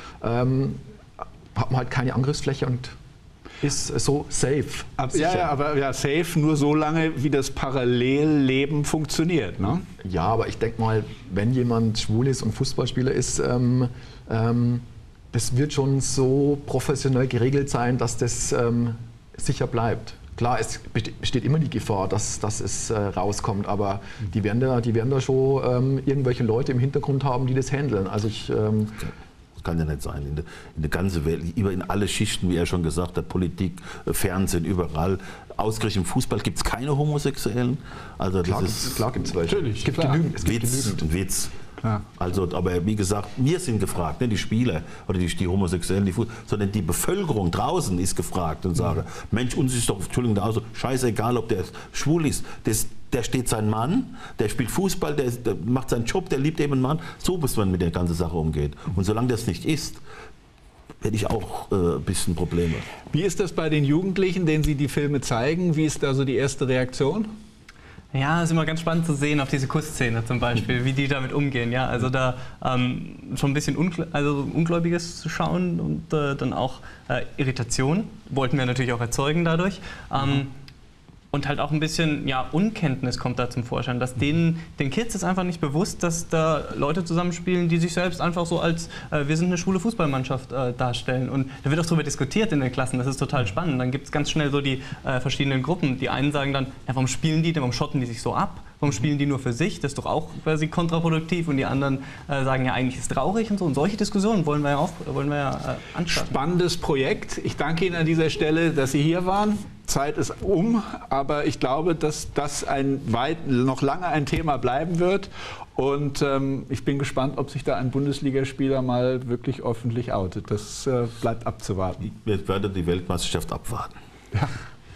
J: ähm, hat man halt keine Angriffsfläche und ist so safe.
B: Ab, ja, ja, aber ja, safe nur so lange, wie das Parallelleben funktioniert. Ne?
J: Ja, aber ich denke mal, wenn jemand schwul ist und Fußballspieler ist, ähm, ähm, das wird schon so professionell geregelt sein, dass das ähm, sicher bleibt. Klar, es besteht immer die Gefahr, dass, dass es äh, rauskommt, aber die werden da, die werden da schon ähm, irgendwelche Leute im Hintergrund haben, die das handeln. Also ich... Ähm,
H: kann ja nicht sein. In der, in der ganzen Welt, in alle Schichten, wie er schon gesagt hat, Politik, Fernsehen, überall. Ausgerechnet im Fußball gibt es keine Homosexuellen. Also
J: klar gibt es welche. Natürlich, es gibt genügend. Es gibt
H: Witz,
J: genügend.
H: Ein Witz. Ja. Also, aber wie gesagt, wir sind gefragt, nicht die Spieler oder die, die Homosexuellen, die Fuß, sondern die Bevölkerung draußen ist gefragt und sagt, Mensch, uns ist doch, Entschuldigung, da also scheißegal, ob der schwul ist, das, der steht sein Mann, der spielt Fußball, der, der macht seinen Job, der liebt eben einen Mann. So muss man mit der ganzen Sache umgehen. Und solange das nicht ist, hätte ich auch äh, ein bisschen Probleme.
B: Wie ist das bei den Jugendlichen, denen Sie die Filme zeigen? Wie ist da so die erste Reaktion?
I: Ja, es ist immer ganz spannend zu sehen auf diese Kussszene zum Beispiel, wie die damit umgehen. Ja, also da ähm, schon ein bisschen Ungl also Ungläubiges zu schauen und äh, dann auch äh, Irritation wollten wir natürlich auch erzeugen dadurch. Ähm, mhm. Und halt auch ein bisschen ja, Unkenntnis kommt da zum Vorschein, dass denen, den Kids ist einfach nicht bewusst, dass da Leute zusammenspielen, die sich selbst einfach so als äh, wir sind eine schwule Fußballmannschaft äh, darstellen. Und da wird auch darüber diskutiert in den Klassen, das ist total spannend. Dann gibt es ganz schnell so die äh, verschiedenen Gruppen. Die einen sagen dann, ja, warum spielen die denn, warum schotten die sich so ab? Warum spielen die nur für sich? Das ist doch auch quasi kontraproduktiv. Und die anderen äh, sagen ja, eigentlich ist es traurig und so. Und solche Diskussionen wollen wir ja auch wollen wir ja, äh, anstarten.
B: Spannendes Projekt. Ich danke Ihnen an dieser Stelle, dass Sie hier waren. Zeit ist um, aber ich glaube, dass das ein weit, noch lange ein Thema bleiben wird. Und ähm, ich bin gespannt, ob sich da ein Bundesligaspieler mal wirklich öffentlich outet. Das äh, bleibt abzuwarten.
H: Wir werden die Weltmeisterschaft abwarten.
B: Ja.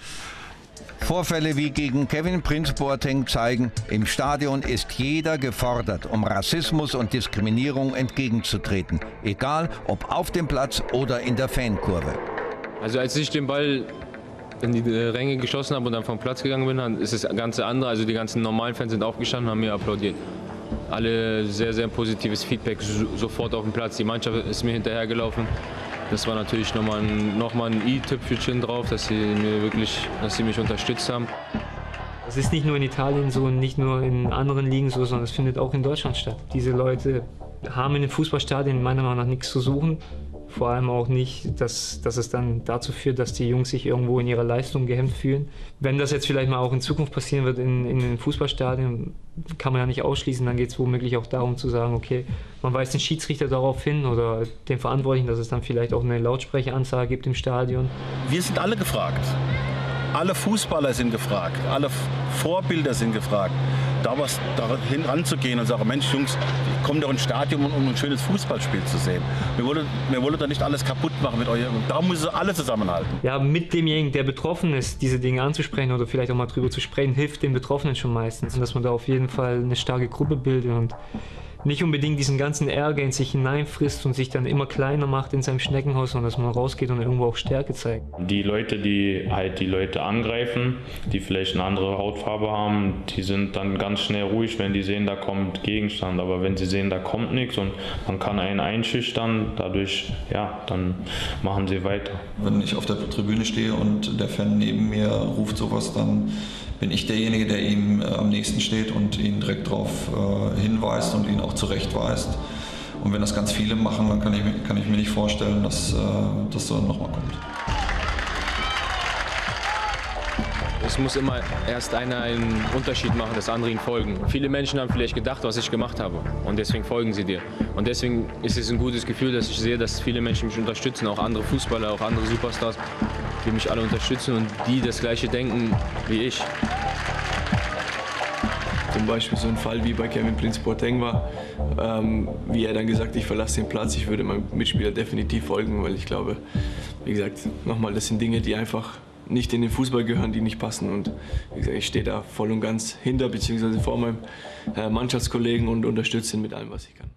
D: Vorfälle wie gegen Kevin Prince Boateng zeigen, im Stadion ist jeder gefordert, um Rassismus und Diskriminierung entgegenzutreten. Egal, ob auf dem Platz oder in der Fankurve.
E: Also als ich den Ball in die Ränge geschossen habe und dann vom Platz gegangen bin, dann ist es das ganze andere. Also die ganzen normalen Fans sind aufgestanden und haben mir applaudiert. Alle sehr, sehr positives Feedback, so, sofort auf dem Platz. Die Mannschaft ist mir hinterhergelaufen. Das war natürlich nochmal ein, noch mal ein i-Tüpfelchen drauf, dass sie, mir wirklich, dass sie mich unterstützt haben.
T: Es ist nicht nur in Italien so und nicht nur in anderen Ligen so, sondern es findet auch in Deutschland statt. Diese Leute haben in den Fußballstadien meiner Meinung nach nichts zu suchen. vor allem auch nicht, dass, dass es dann dazu führt, dass die Jungs sich irgendwo in ihrer Leistung gehemmt fühlen. Wenn das jetzt vielleicht mal auch in Zukunft passieren wird in, in den Fußballstadien, kann man ja nicht ausschließen, dann geht es womöglich auch darum zu sagen, okay, man weist den Schiedsrichter darauf hin oder den Verantwortlichen, dass es dann vielleicht auch eine Lautsprecheranzahl gibt im Stadion.
U: Wir sind alle gefragt. Alle Fußballer sind gefragt, alle Vorbilder sind gefragt, da was dahin ranzugehen und sagen, Mensch Jungs, kommt doch ins Stadion, um ein schönes Fußballspiel zu sehen. Wir wollen, wir wollen da nicht alles kaputt machen mit euch, da müssen alle zusammenhalten.
T: Ja, mit demjenigen, der betroffen ist, diese Dinge anzusprechen oder vielleicht auch mal drüber zu sprechen, hilft den Betroffenen schon meistens. Und dass man da auf jeden Fall eine starke Gruppe bildet und nicht unbedingt diesen ganzen Ärger in sich hineinfrisst und sich dann immer kleiner macht in seinem Schneckenhaus, sondern dass man rausgeht und irgendwo auch Stärke zeigt.
L: Die Leute, die halt die Leute angreifen, die vielleicht eine andere Hautfarbe haben, die sind dann ganz schnell ruhig, wenn die sehen, da kommt Gegenstand. Aber wenn sie sehen, da kommt nichts und man kann einen einschüchtern, dadurch, ja, dann machen sie weiter.
V: Wenn ich auf der Tribüne stehe und der Fan neben mir ruft sowas, dann bin ich derjenige, der ihm äh, am nächsten steht und ihn direkt darauf äh, hinweist und ihn auch zurechtweist. Und wenn das ganz viele machen, dann kann ich, kann ich mir nicht vorstellen, dass äh, das so nochmal kommt.
E: Es muss immer erst einer einen Unterschied machen, dass andere ihm folgen. Viele Menschen haben vielleicht gedacht, was ich gemacht habe und deswegen folgen sie dir. Und deswegen ist es ein gutes Gefühl, dass ich sehe, dass viele Menschen mich unterstützen, auch andere Fußballer, auch andere Superstars, die mich alle unterstützen und die das Gleiche denken wie ich.
M: Zum Beispiel so ein Fall wie bei Kevin Prince Boateng war, ähm, wie er dann gesagt, ich verlasse den Platz, ich würde meinem Mitspieler definitiv folgen, weil ich glaube, wie gesagt, nochmal, das sind Dinge, die einfach nicht in den Fußball gehören, die nicht passen. Und wie gesagt, ich stehe da voll und ganz hinter bzw. vor meinem äh, Mannschaftskollegen und unterstütze ihn mit allem, was ich kann.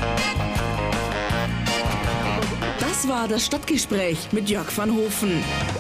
A: Das war das Stadtgespräch mit Jörg van Hofen.